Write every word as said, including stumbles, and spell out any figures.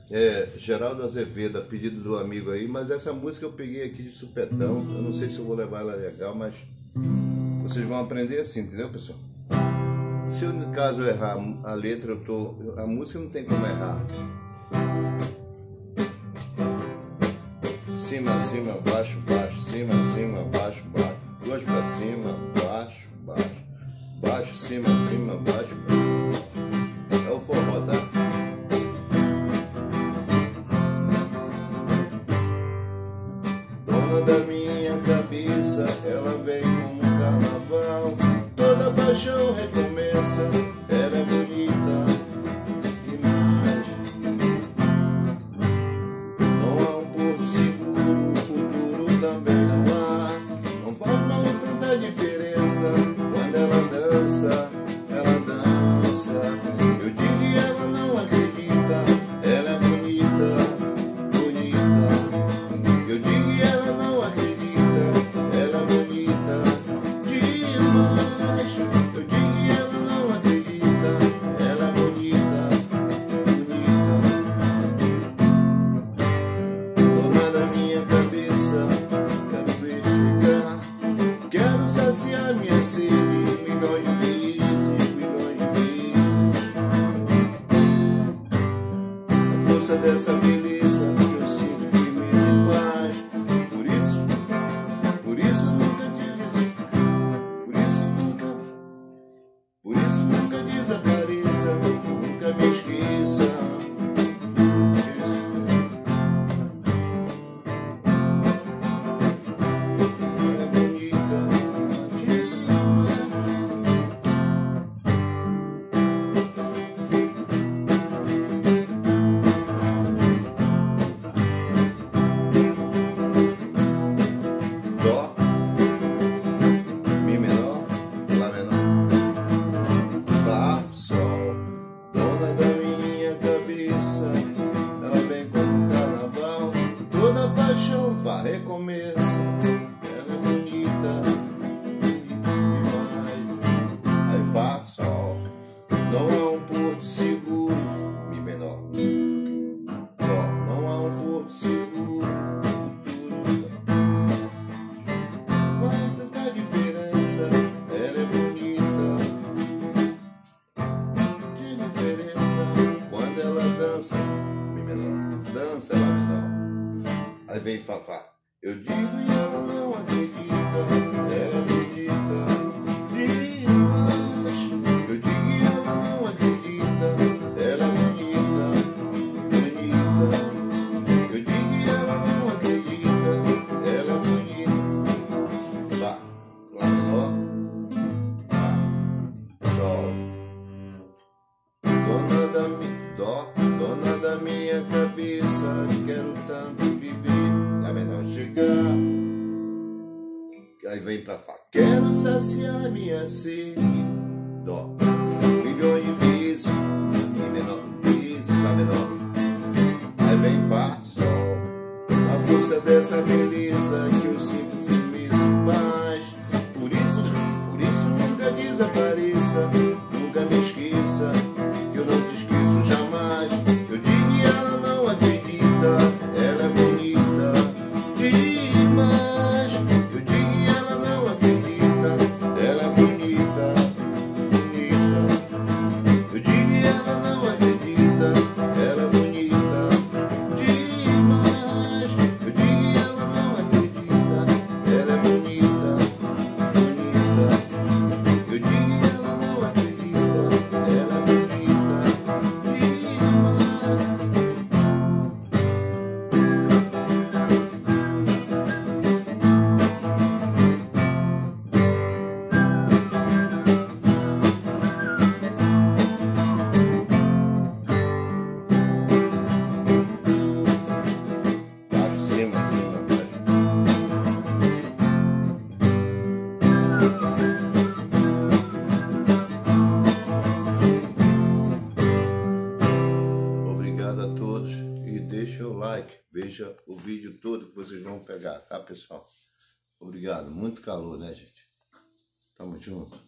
É, Geraldo Azevedo, a pedido do amigo aí, mas essa música eu peguei aqui de supetão. Eu não sei se eu vou levar ela legal, mas vocês vão aprender assim, entendeu, pessoal? Se eu, no caso eu errar a letra, eu tô, a música não tem como errar. Cima, cima, baixo, baixo, cima, cima, baixo, baixo, duas pra cima, baixo, baixo, baixo, cima, cima, baixo, baixo. É o forró, tá? Dona da minha cabeça, ela vem como um carnaval, toda paixão recomeça, ela é bonita demais. Não há um porto seguro, o futuro também não há, não faz mal tanta diferença, quando ela dança, ela dança. Eu digo e ela não acredita, ela é bonita, bonita. Eu digo e ela não acredita, ela é bonita demais. Eu digo e ela não acredita, ela é bonita, bonita. Dona da minha cabeça, quero verificar, quero saciar minha sede milhões de vezes, milhões de vezes. A força dessa beleza eu sinto firmeza e paz. Por isso, por isso nunca diz, por isso nunca, por isso nunca desapareça, nunca me esqueça. Ela é bonita demais. Dó, Mi menor, Lá menor, Fá, Sol. Dona da minha cabeça, ela vem como um carnaval, toda paixão Fá recomeça, ela é bonita, bonita demais. Aí Fá, Sol. Não há um porto seguro, Mi menor, Dó. Não há um porto seguro, futuro vai tanta diferença, ela é bonita, que diferença. Quando ela dança, Mi menor, dança Lá menor. Aí vem Fá, Fá. Eu digo e ela não acredita, ela é bonita demais. Eu digo e ela não acredita, ela é bonita, bonita. Eu digo e ela não acredita, ela é bonita. Fá, Lá menor, Fá, Sol. Dona da minha dó, dona da minha cabeça, quero tanto viver, Lá menor chegar. Aí vem pra Fá. Quero saciar minha sede, Dó, milhões de vezes, Mi menor, vezes, Lá menor. Aí vem Fá, Sol. A força dessa beleza que eu sinto firmeza e paz. Por isso, por isso nunca desapareça, nunca me esqueça, que eu não te esqueço jamais. Eu digo e ela não acredita, ela é bonita demais. Eu digo e ela não acredita, ela é bonita, bonita. Eu digo e ela não acredita, ela é bonita demais. Eu digo e ela não acredita, ela é bonita, bonita. Eu digo e ela não acredita, ela é bonita demais. Baixo, cima, cima, baixo. Obrigado a todos e deixa o like, veja o vídeo todo que vocês vão pegar, tá, pessoal? Obrigado, muito calor, né, gente? Tamo junto.